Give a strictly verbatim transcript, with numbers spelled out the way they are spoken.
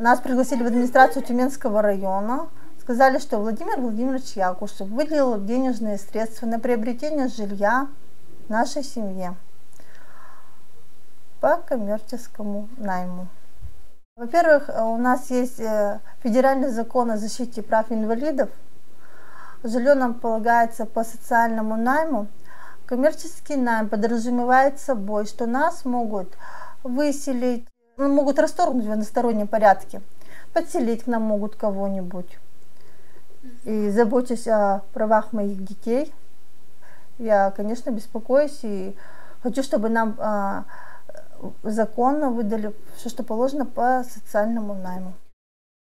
Нас пригласили в администрацию Тюменского района. Сказали, что Владимир Владимирович Якушев выделил денежные средства на приобретение жилья нашей семье по коммерческому найму. Во-первых, у нас есть федеральный закон о защите прав инвалидов. Жилье нам полагается по социальному найму. Коммерческий найм подразумевает собой, что нас могут выселить, могут расторгнуть в одностороннем порядке, подселить к нам могут кого-нибудь. И заботясь о правах моих детей, я, конечно, беспокоюсь и хочу, чтобы нам а, законно выдали все, что положено по социальному найму.